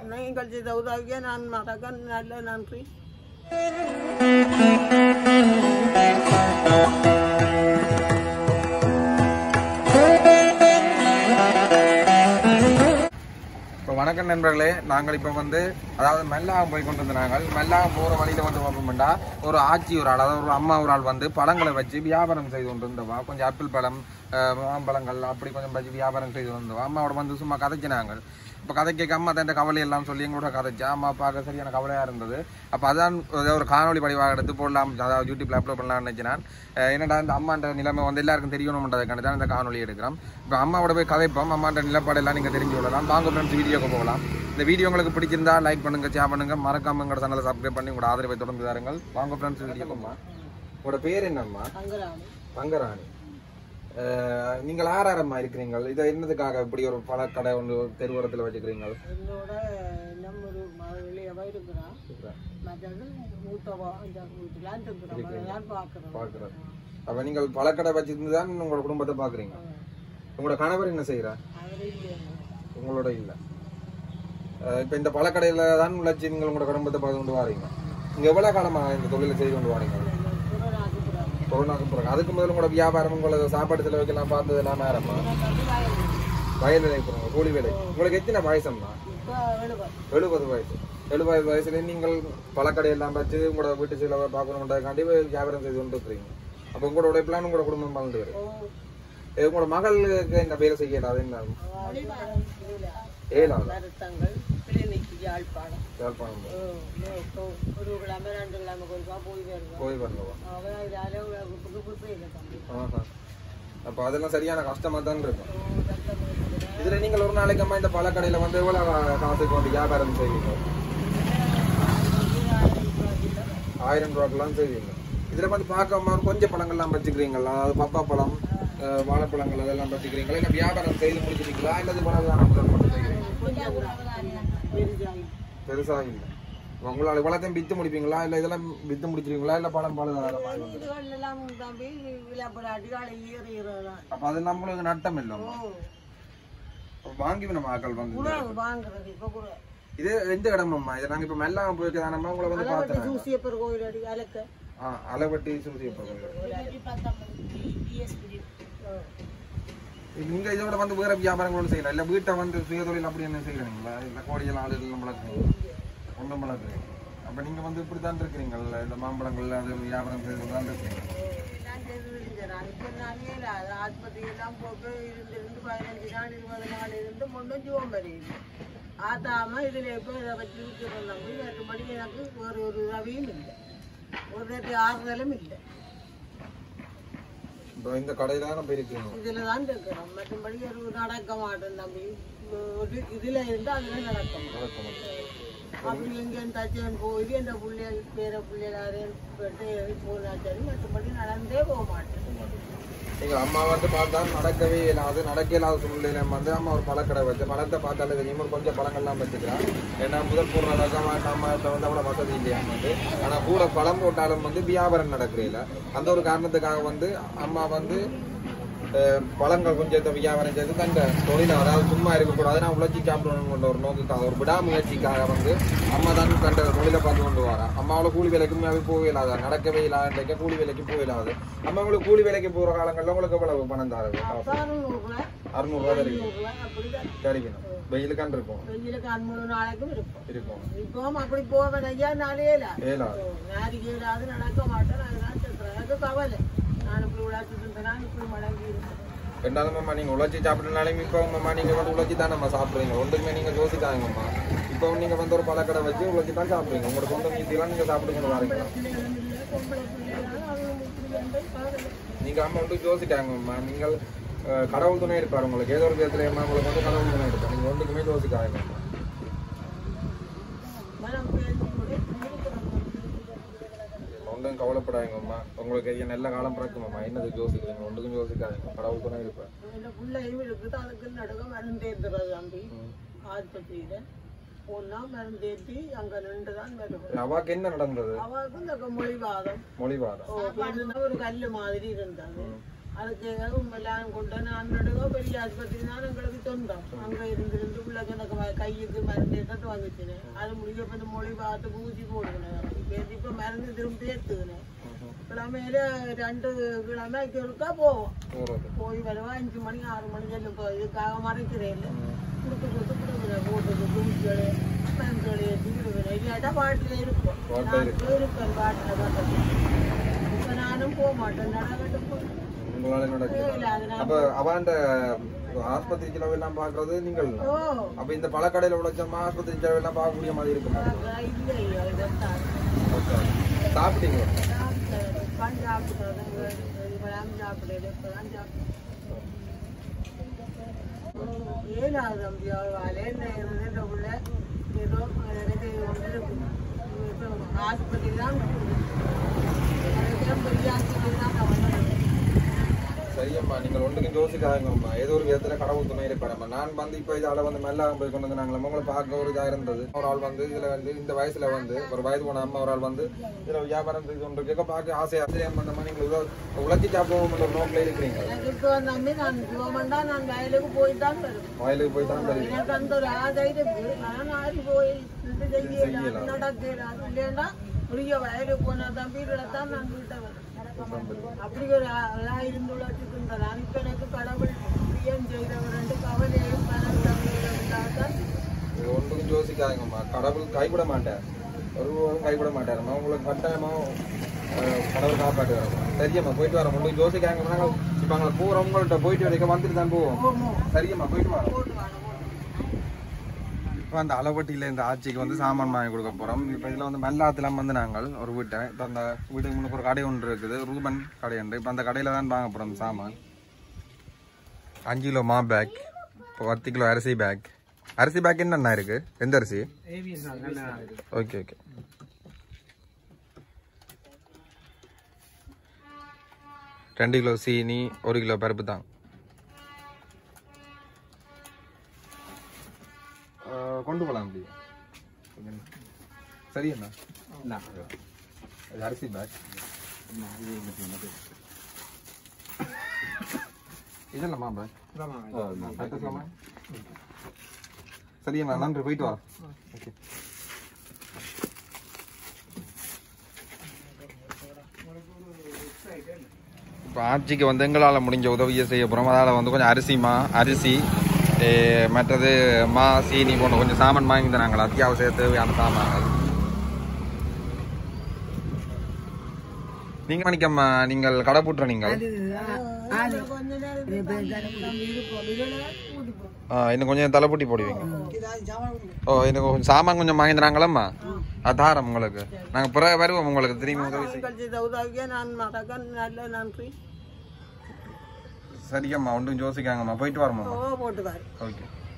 நீங்கள் செய்த உதவியை நான் மறக்க நல்ல நன்றி. வணக்கம் நண்பர்களே, நாங்கள் இப்போ அதாவது மெல்லாகம் போய் கொண்டு நாங்கள் மெல்லாகம் போகிற வழியில் பார்ப்போம்டா ஒரு ஆட்சி ஒரு ஆள், அதாவது ஒரு அம்மா ஒரு ஆள் பழங்களை வச்சு வியாபாரம் செய்து கொண்டு இருந்தவா. கொஞ்சம் ஆப்பிள் பழம் மாம்பழங்கள் அப்படி கொஞ்சம் வச்சு வியாபாரம் செய்து வந்தவா. அம்மாவோட சும்மா கதைச்சினாங்க. இப்போ கதை கேட்க அம்மா தன் கவலை எல்லாம் சொல்லி எங்களோட கதைச்சா அம்மா பார்க்க சரியான கவலையாக இருந்தது. அப்போ அதான் ஒரு காணொலி படிவாக எடுத்து போடலாம், அதாவது யூடியூப்ல அப்லோட் பண்ணலாம்னு நினைச்சினான். என்னடா இந்த அம்மாண்ட நிலைமை எல்லாருக்கும் தெரியணும்ன்றதுக்கான தான் இந்த காணொலி எடுக்கிறோம். இப்போ அம்மாவோட போய் கதைப்போம், அம்மாண்ட நிலப்பாடெல்லாம் நீங்கள் தெரிஞ்சு கொள்ளலாம். வாங்க ஃப்ரெண்ட்ஸ் வீடியோக்கு போகலாம். இந்த வீடியோ உங்களுக்கு பிடிச்சிருந்தா லைக் பண்ணுங்க, ஷேர் பண்ணுங்க, மறக்காம எங்களோட சேனலை சப்ஸ்கிரைப் பண்ணி உங்களோட ஆதரவை தொடர்ந்து தாருங்கள். வாங்க ஃப்ரெண்ட்ஸ் வீடியோக்குமா. உங்களோட பேர் என்னம்மா? தங்கராணி. நீங்கள் ஆறாரம்மா இருக்கிறீங்க. இதை என்னதுக்காக இப்படி ஒரு பழக்கடை ஒன்று தெருவோரத்தில் வச்சுக்கிறீங்க? அப்ப நீங்கள் பழக்கடை வச்சிருந்து தான் உங்களோட குடும்பத்தை பாக்குறீங்க. உங்களோட கணவர் என்ன செய்யறார்? உங்களோட இல்ல. இப்ப இந்த பழக்கடையில தான் உழைச்சி நீங்கள் உங்களோட குடும்பத்தை பார்த்து கொண்டு வாரீங்க. நீங்க எவ்வளவு காலமா இந்த தொழிலை செய்து கொண்டு வாரீங்க? கொரோனாக்கு பிறகு. அதுக்கு முதல்ல உங்களோட வியாபாரம், உங்களோட சாப்பாடு செலவுக்கெல்லாம் பார்த்தது எல்லாம் நேரமா? வயல் வேலைக்கு போறோம், கூலி வேலை. உங்களுக்கு எத்தனை வயசம்மா? 70 வயசு. 70 வயசுல நீங்கள் பழக்கடையெல்லாம் வச்சு உங்களோட வீட்டு செலவை பார்க்கணுன்றதுக்காண்டி வியாபாரம் செய்து கொண்டு இருக்கிறீங்க. அப்ப உங்களோட பிளான் உங்களோட குடும்பம் வாழ்ந்து வரும். உங்களோட மகளுக்கு என்ன வேலை செய்யலாம்? அது என்ன? அப்ப அதெல்லாம் சரியான கஷ்டமா தான் இருக்கும். இதுல நீங்கள் ஒரு நாளைக்கு அம்மா இந்த பழக்கடையில எவ்வளவு காசுக்கு வியாபாரம் செய்வீங்க? 1000 ரூபாய்க்கெல்லாம் செய்வீங்க. இதுல பார்க்க கொஞ்சம் பழங்கள்லாம் வச்சுக்கிறீங்களா? அதாவது பப்பா பழம், வாழைப்பழங்கள் அதெல்லாம் வச்சுக்கிறீங்களா? இல்ல வியாபாரம் செய்து முடிச்சிருக்கீங்களா? இல்லது பழம் முதல் மட்டும் செய்கிறீங்க? பெருசா இல்ல. உங்களால இவ்வளத்தையும் வித்து முடிப்பீங்களா? இல்ல இதெல்லாம் வித்து முடிச்சிருவீங்களா? இல்ல பழம் அப்ப அது நம்மளுக்கு நட்டம் இல்ல. வாங்கி நம்ம ஆக்கள் இது எந்த இடமம்மா? இதை நாங்க இப்ப மெல்லாம் போயிருக்கதானம்மா உங்களை பார்த்தேன். அளவட்டி சூசியப்பர் நீங்க இதோட வேற வியாபாரங்களும் செய்யலாம். இல்ல வீட்டை சுய தொழில் அப்படி என்ன செய்யறீங்களா? இல்ல கோடிகள் ஆடுகள் வளர்க்குறீங்க, ஒன்றும் வளர்க்குறீங்க. அப்ப நீங்க இப்படித்தான் இருக்கிறீங்கல்ல, இந்த மாம்பழங்கள்ல அது வியாபாரம் செய்துதான் இருக்கீங்க. ஆஸ்பத்திரியெல்லாம் போட்டு 15 நாள் 20 நாள் இருந்து முன்னும் ஜூவம் வருது. ஆத்தாம இதுல எப்போ இதை வச்சு விட்டுருந்தோம். மற்றபடி எனக்கு ஒரு ரவியும் இல்லை, ஒரு ஆறுதலும் இல்லை. இந்த கடையில தான் போயிருக்கீங்க? இதுலதான் இருக்கிறோம். மற்றபடி ஒரு நடக்க மாட்டோம் தம்பி. இதுல இருந்து அதுல நடக்க மாட்டோம். அப்படி எங்கேயும் தச்சவன் போய் என்ற பிள்ளைகள் பேர பிள்ளைகள் போனாச்சாரி மற்றபடி நடந்தே போக மாட்டேன். எங்க அம்மா பார்த்தா நடக்கவே இல்லாது, நடக்க இல்லாத சூழ்நிலையில அம்மா ஒரு பழக்கடை வச்சு பழத்தை பார்த்தாலே தெரியும் கொஞ்சம் பழங்கள்லாம் வச்சுக்கிறான். ஏன்னா முதல் போடுற அம்மாட்ட அவ்வளோ வசதி இல்லையா ஆனா கூட பழம் போட்டாலும் வியாபாரம் நடக்கிறீங்கள. அந்த ஒரு காரணத்துக்காக அம்மா பழங்கள் கொஞ்சம் வியாபாரம் செய்து தந்த தொழில, அதாவது சும்மா இருக்கக்கூடாது, நான் உழைச்சி சாப்பிடணும் ஒரு நோக்குக்காக, ஒரு விடாமுயற்சிக்காக அம்மா தான் தந்த தொழிலை பார்த்து கொண்டு வரா. அம்மாவோட கூலி வேலைக்கும் போகவே இல்லாத, நடக்கவே இல்லாத கூலி வேலைக்கு போயிடாது. அம்மா உங்களுக்கு கூலி வேலைக்கு போற காலங்கள்ல உங்களுக்கு எவ்வளவு பணம் தர? 600 ரூபாய் கிடைக்கணும். வெயிலுக்கான் இருக்கும், இருக்கும். இப்போ அப்படி போவேன் ஐயா, நடக்க மாட்டேன். எனக்கு கவலை. ரெண்டாவது நீங்க உழைச்சி சாப்பிடனாலும் இப்ப நீங்க உழைச்சி தான் நம்ம சாப்பிடுறீங்க. ஒன்றுமே நீங்க யோசிக்காங்கம்மா. இப்போ நீங்க ஒரு பழக்கடை வச்சு உழைச்சி தான் சாப்பிடுறீங்க. உங்களோட சொந்த மீதியெல்லாம் நீங்க சாப்பிடுங்க வாரீங்களா? நீங்க அம்மா யோசிக்காங்கம்மா. நீங்கள் கடவுள் துணை இருப்பாரு உங்களுக்கு. ஏதோ ஒரு விதத்துல உங்களுக்கு கடவுள் துணை இருப்பாரு. நீங்க ஒன்றுக்குமே யோசிக்காங்கம்மா. ஒன்றும் கவலைப்படாதீங்கம்மா. உங்களுக்கு நல்ல காலம் பிறக்குமாம்மா. என்னது யோசிக்கிறீங்க? ஒன்றுக்கும் யோசிக்காதீங்க. கடவுள் துணை இருப்பேன். அவாக்கு என்ன நடந்தது? மொழிவாதம். மொழிவாதம் ஒரு கல்லு மாதிரி இருந்தது. அதுக்கு எல்லாம் கொண்டு நான் நடுவோ பெரிய ஆஸ்பத்திரி தான் எங்களுக்கு சொந்தம். அங்கே இருந்து உள்ள எனக்கு கையுக்கு மருந்து எடுத்து வாங்கிச்சினேன். அது முடிஞ்ச இந்த மொழி பார்த்து ஊசி போடுவேன். இப்போ மருந்து திரும்ப ஏற்றுக்கினேன். கிழமையில 2 கிழமைக்கு இருக்கா போவோம். போய் வருவா 5 மணி 6 மணி செல்லும். இதுக்காக மறைக்கிறேன் இல்லை கொடுக்குறேன் போட்டுக்கு ஊசிகள் மருந்துகளை ஏற்றிடுவேன். இல்லாட்டா பாட்டில் இருப்போம். இருப்பேன் பாட்டில் தான். இப்போ நானும் போக மாட்டேன். நடக்கட்டும் போய் அப்ப அவன்ட ஆஸ்பத்திரி செலவு எல்லாம் பாக்குறது நீங்கள். அப்ப இந்த பழக்கடையில உழைச்சோமா ஆஸ்பத்திரி செலவு எல்லாம் பார்க்கக்கூடிய மாதிரி இருக்குமா? சாப்பிட்டீங்க? ஆஸ்பத்திரி தான் சரியம்மா, நீங்கள் ஒன்றுக்கும் யோசிக்காதங்கம்மா. ஏதோ ஒரு விதத்துல கடவுள் துணை இருப்பாரம்மா. நான் வந்து இப்போ இதால வந்து மெல்லாம் போய் கொண்டு வந்து நாங்கள் உங்களை பார்க்க ஒரு இதாக இருந்தது. ஒரு ஆள் வந்து இதுல வந்து இந்த வயசுல வந்து ஒரு வயது போன அம்மா ஒரு ஆள் வந்து இதுல வியாபாரம் செய்து கொண்டு இருக்க பார்க்க ஆசையா பண்ணமா நீங்கள் உழைச்சி சாப்பிடுவோம் ஒரு நோக்கில இருக்கிறீங்க. நான் வயலுக்கு போய் தான் வயலுக்கு போய் தான் எனக்கு அந்த ஒரு ஆதாயம் இருக்கு. நான் ஆடி போய் நடக்கலாம் இல்லையா புரிய வயலுக்கு போனா தம்பிகளை தான் நான் வீட்டை வரேன். அப்படி ஒரு இருந்துள்ளதுக்கு இப்ப எனக்கு கடவுள் பிரியம் செய்தவர் கவலையும் பணம் ஒன்றுக்கும் யோசிக்காதங்கம்மா. கடவுள் கைவிட மாட்டார், ஒருவரும் கைவிட மாட்டாருமா. உங்களுக்கு கட்டாயமா கடவுள் காப்பாட்டு வரமா. சரியம்மா, போயிட்டு வரோம். ஒன்றுக்கும் யோசிக்காங்க. இப்ப அங்கே போறோம், உங்கள்கிட்ட போயிட்டு வரைக்கும் வந்துட்டு தான் போவோம். சரியம்மா, போயிட்டு வரோம். இப்போ அந்த அளவட்டியில் இந்த ஆட்சிக்கு வந்து சாமான் வாங்கி கொடுக்க போகிறோம். இப்போ இதில் வந்து மெல்லாத்திலாம் வந்து நாங்கள் ஒரு வீட்டை இப்போ அந்த வீட்டுக்கு முன்னுக்கு ஒரு கடை ஒன்று இருக்குது, ரூபன் கடை உண்டு. இப்போ அந்த கடையில் தான் வாங்க போகிறோம் சாமான். 5 கிலோ மா பேக், இப்போ 10 கிலோ அரிசி பேக். அரிசி பேக் என்னென்ன இருக்குது? எந்த அரிசி? Okay okay. ரெண்டு கிலோ சீனி, 1 கிலோ பருப்பு தான். கொண்டு போகலாம் முடியும். சரி அண்ணா, அரிசி பேக் இதெல்லாம் பேக். சரி அண்ணா, நன்றி, போயிட்டு வா. ஓகே. இப்போ ஆட்சிக்கு வந்து எங்களால் முடிஞ்ச உதவியை செய்ய போகிறோம். அதால் வந்து கொஞ்சம் அரிசி மற்றது மா சீனி போன்ற கொஞ்சம் சாமான் வாங்கி தராங்களா, அத்தியாவசிய தேவையான சாமான்கள். நீங்க மணிக்கம்மா, நீங்கள் கடை போட்டுற நீங்கள் இன்னும் கொஞ்சம் தலைப்பூட்டி போடுவீங்க. ஓ, இன்னும் கொஞ்சம் சாமான் கொஞ்சம் வாங்கி தராங்களம்மா, அதாரம் உங்களுக்கு. நாங்கள் பிறகு வருவோம் உங்களுக்கு திரும்பி உதவி. சரிங்கம்மா, ஒன்றும் யோசிக்காங்கம்மா, போயிட்டு வரோம்மா. ஓகே.